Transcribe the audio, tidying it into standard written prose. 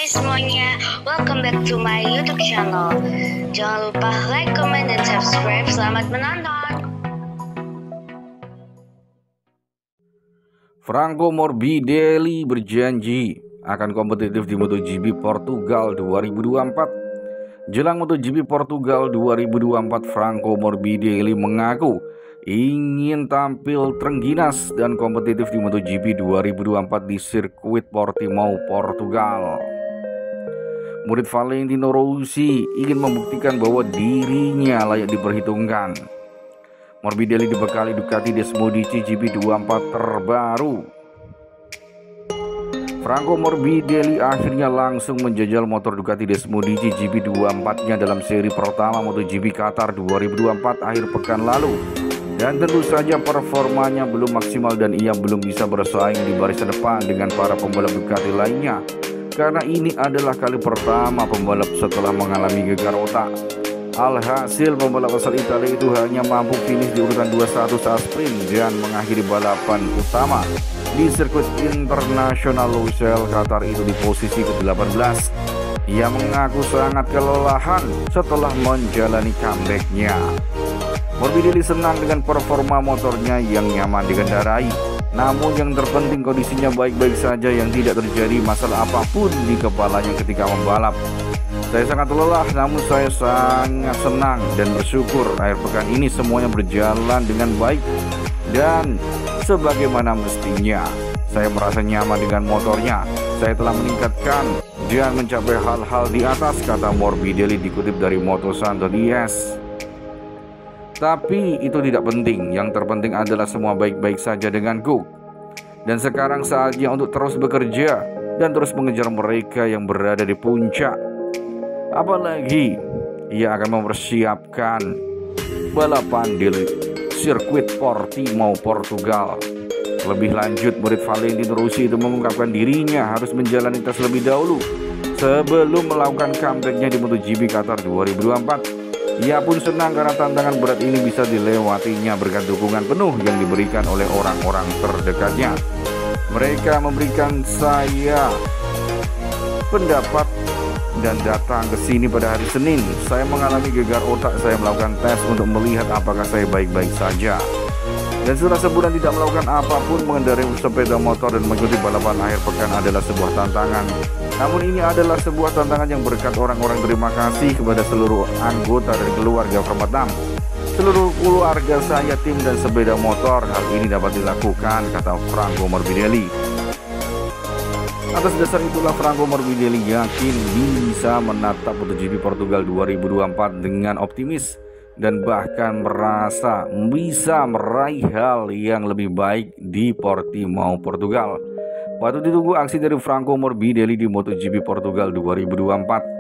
semuanya, welcome back to my YouTube channel. Jangan lupa like, comment, dan subscribe. Selamat menonton. Franco Morbidelli berjanji akan kompetitif di MotoGP Portugal 2024. Jelang MotoGP Portugal 2024, Franco Morbidelli mengaku ingin tampil terengginas dan kompetitif di MotoGP 2024 di sirkuit Portimao, Portugal. Murid Valentino Rossi ingin membuktikan bahwa dirinya layak diperhitungkan. Morbidelli dibekali Ducati Desmodici GP24 terbaru. Franco Morbidelli akhirnya langsung menjajal motor Ducati Desmodici GP24-nya dalam seri pertama MotoGP Qatar 2024 akhir pekan lalu. Dan tentu saja performanya belum maksimal dan ia belum bisa bersaing di barisan depan dengan para pembalap Ducati lainnya. Karena ini adalah kali pertama pembalap setelah mengalami gegar otak. Alhasil pembalap asal Italia itu hanya mampu finish di urutan 21 saat sprint dan mengakhiri balapan utama di sirkuit internasional Losail Qatar itu di posisi ke-18. Ia mengaku sangat kelelahan setelah menjalani comeback-nya. Morbidelli senang dengan performa motornya yang nyaman dikendarai. Namun yang terpenting kondisinya baik-baik saja, yang tidak terjadi masalah apapun di kepalanya ketika membalap. Saya sangat lelah, namun saya sangat senang dan bersyukur akhir pekan ini semuanya berjalan dengan baik dan sebagaimana mestinya. Saya merasa nyaman dengan motornya. Saya telah meningkatkan dan mencapai hal-hal di atas, kata Morbidelli dikutip dari Motosanto.es. Tapi itu tidak penting, yang terpenting adalah semua baik-baik saja denganku. Dan sekarang saatnya untuk terus bekerja dan terus mengejar mereka yang berada di puncak. Apalagi ia akan mempersiapkan balapan di sirkuit Portimao, Portugal. Lebih lanjut, murid Valentino Rossi itu mengungkapkan dirinya harus menjalani tes lebih dahulu sebelum melakukan comeback-nya di MotoGP Qatar 2024. Ia pun senang karena tantangan berat ini bisa dilewatinya berkat dukungan penuh yang diberikan oleh orang-orang terdekatnya. Mereka memberikan saya pendapat dan datang ke sini pada hari Senin. Saya mengalami gegar otak, saya melakukan tes untuk melihat apakah saya baik-baik saja. Dan setelah sebulan tidak melakukan apapun, mengendarai sepeda motor dan mengikuti balapan akhir pekan adalah sebuah tantangan. Namun ini adalah sebuah tantangan yang berkat orang-orang. Terima kasih kepada seluruh anggota dan keluarga Format 6. Seluruh keluarga saya, tim dan sepeda motor, hal ini dapat dilakukan, kata Franco Morbidelli. Atas dasar itulah Franco Morbidelli yakin bisa menatap MotoGP Portugal 2024 dengan optimis dan bahkan merasa bisa meraih hal yang lebih baik di Portimao, Portugal. Patut ditunggu aksi dari Franco Morbidelli di MotoGP Portugal 2024.